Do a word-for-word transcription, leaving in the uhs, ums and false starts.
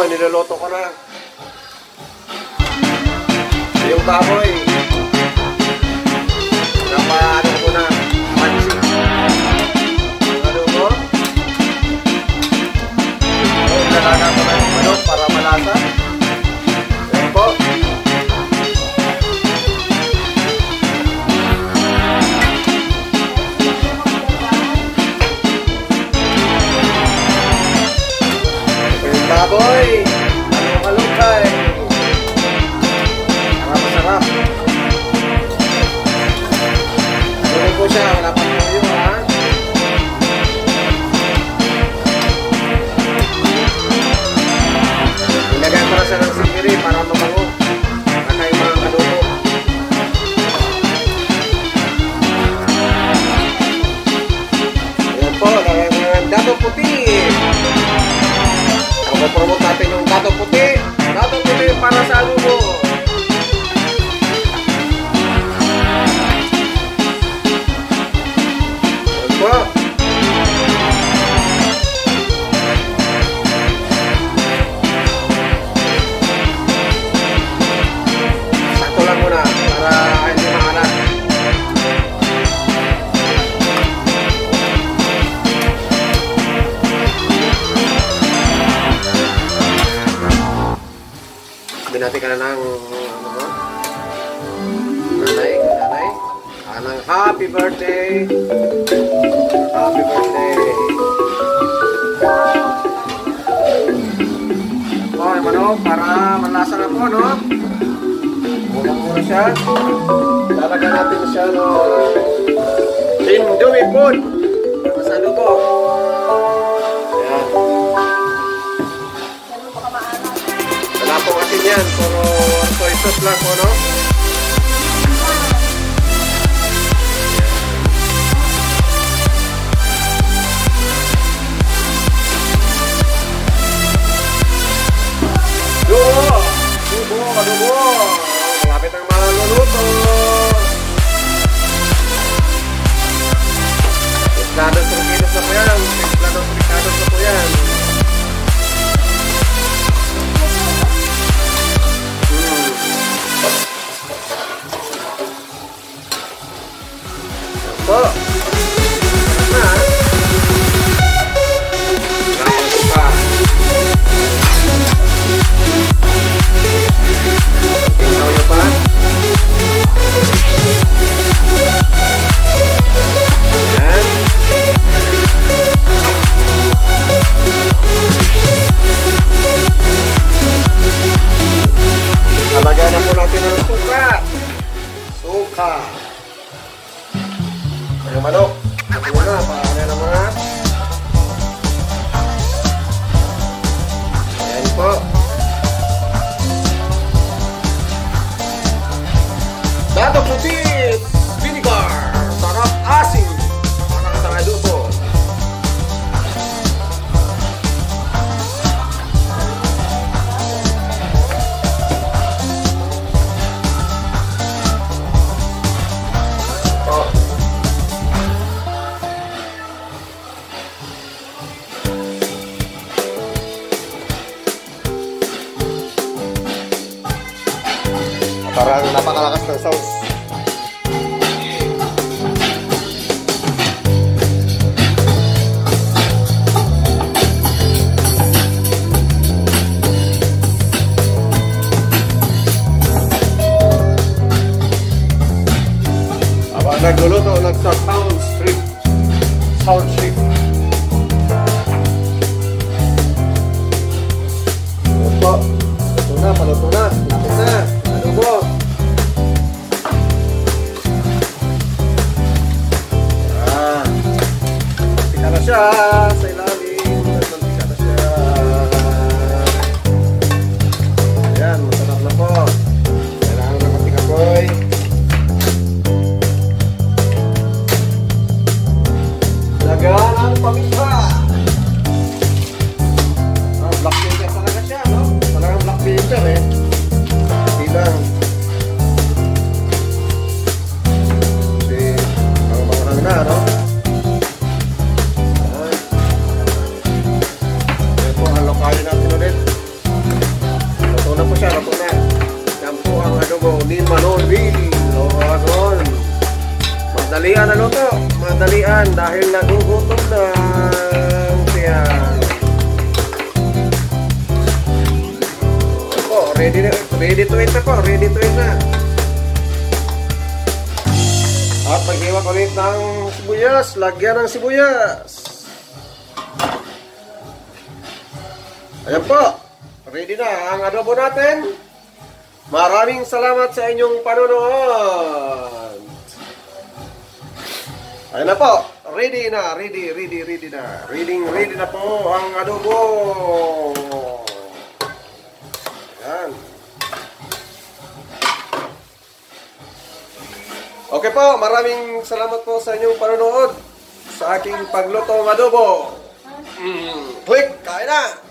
mo, niluluto ko na. Yung baboy. Napaano ko na. Pansin. Yung ano mo. So, ilalaga ko na yung manok para malasa. Ayan po. Yung baboy. Halong-halongkay. Sarap. Tuloy po siya, wala pa po yun, ha? Ilagay ko na siya ng sipiri para mabango. Baka yung mga adobo. Ayan po, lagay ko ng dato puti. Promote natin yung dato puti. Dato puti para sa adobo. Sakto lang muna para hindi maalat. Binati ka na ng ano mo? Nanay, nanay. Anang happy birthday. Happy birthday. O, yung manok, para malasa na po, no? Ulang muna siya. Lalagyan natin siya, no? Indomie food. Masalo po. Ayan. Wala po kasi yan. Puro soy sauce lang po, no? Adobo! Adobo! Adobo! Malapit ang maluluto! Timplados rugidos na po yan! Timplados rugidos na po yan! Hmm. Po! Sarap na! Sarap pa! Tingnan nyo pa. Ayan. Talagyan na po natin ng suka. Suka. Ang manok. Ito na. Paano na mga. Ayan po. Dato puti, vinegar, sarap asin, para sa adobo. Oh. Parang napakalakas ng sauce. Habang nagluluto, nagsa-sound strip. Sound strip. Ito. Ito na, paluto na. Lapit na. Adobo. Ayan. Tika na siya sa ilalim. Tika na siya. Ayan, masarap na po. Kailangan na matikapoy. Laga. Madalian na luto. Madalian dahil nagugutom na siya. Po, ready, ready to eat na po. Ready to eat na. At pag-iwak ulit ng sibuyas. Lagyan ng sibuyas. Ayan po. Ready na ang adobo natin. Maraming salamat sa inyong panonood. Ayan na po. Ready na. Ready, ready, ready na. Ready, ready na po ang adobo. Ayan. Okay po. Maraming salamat po sa inyong panonood sa aking paglutong adobo. Mm, click. Kain na.